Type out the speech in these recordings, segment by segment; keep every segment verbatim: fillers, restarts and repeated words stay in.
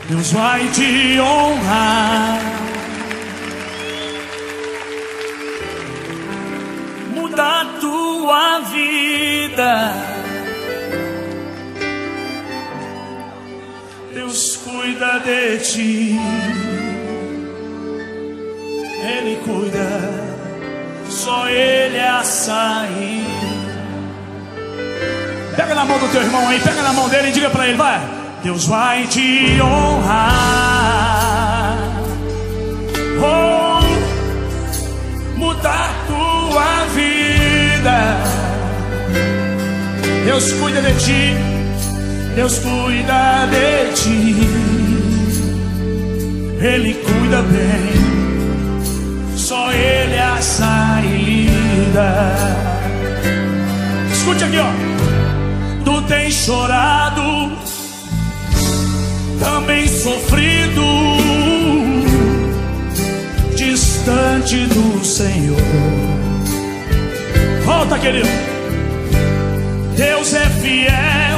Deus vai te honrar, mudar tua vida. Deus cuida de ti, Ele cuida, só Ele é a saída. Pega na mão do teu irmão aí, pega na mão dele e diga pra ele, vai. Deus vai te honrar, oh, mudar tua vida. Deus cuida de ti, Deus cuida de ti, Ele cuida bem, só Ele é a saída. Escute aqui, ó. Tu tens chorado, também sofrido, distante do Senhor. Volta, querido. Deus é fiel,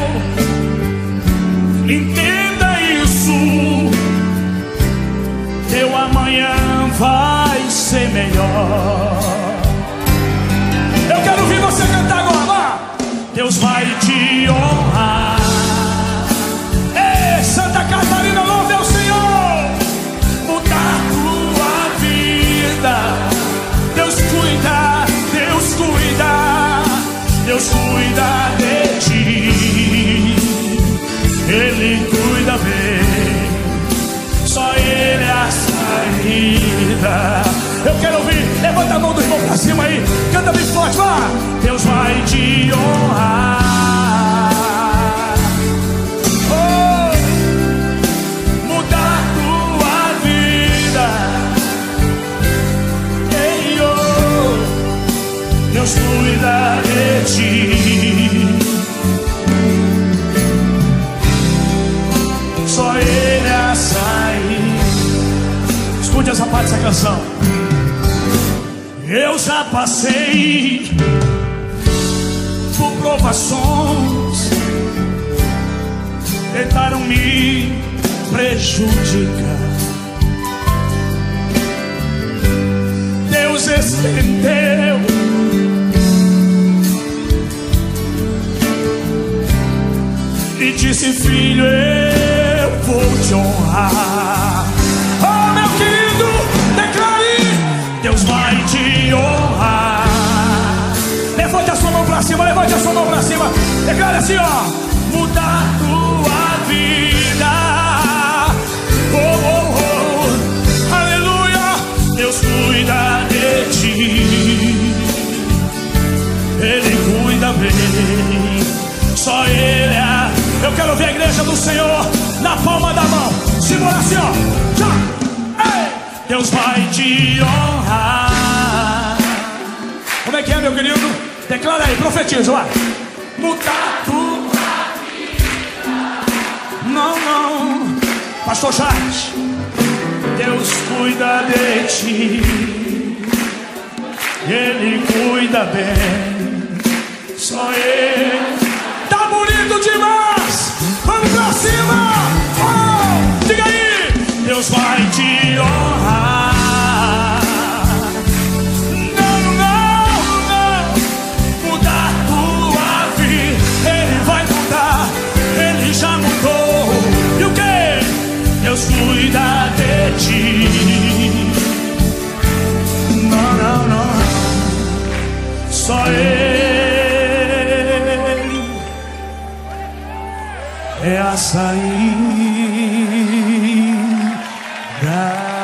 entenda isso. Teu amanhã vai ser melhor. Eu quero ouvir você cantar agora, vá. Deus vai te honrar. Ei, Santa Catarina, louve ao Senhor. Mudar tua vida. Deus cuida, Deus cuida, Deus cuida de ti, Ele cuida bem, só Ele é a saída. Eu quero ouvir, levanta a mão do irmão pra cima aí, canta bem forte, vá. Deus vai te honrar, oh, mudar tua vida. Ei, oh, Deus cuida de ti, só Ele é a saída. Escute essa parte dessa canção. Eu já passei por provações, tentaram me prejudicar. Deus estendeu e disse, filho, eu vou te honrar. Oh, meu querido, declare, Deus vai te honrar. Levante a sua mão pra cima, levante a sua mão pra cima. Declare assim, ó. Mudar tua vida. Oh, oh, oh. Aleluia. Deus cuida de ti, Ele cuida bem, só Ele é. Eu quero ver a igreja do Senhor na palma da mão. Segura assim, ó. Já. Ei. Deus vai te honrar. Como é que é, meu querido? Declara aí, profetiza, vai. Mudar tua vida. Não, não. Pastor Charles, Deus cuida de ti, Ele cuida bem, só Ele. Tá bonito demais. Vamos pra cima. Oh, diga aí. Deus vai te honrar. Não, não, não. Mudar tua vida. Ele vai mudar. Ele já mudou. E o que? Deus cuida de ti. Não, não, não. Só Ele é a saída.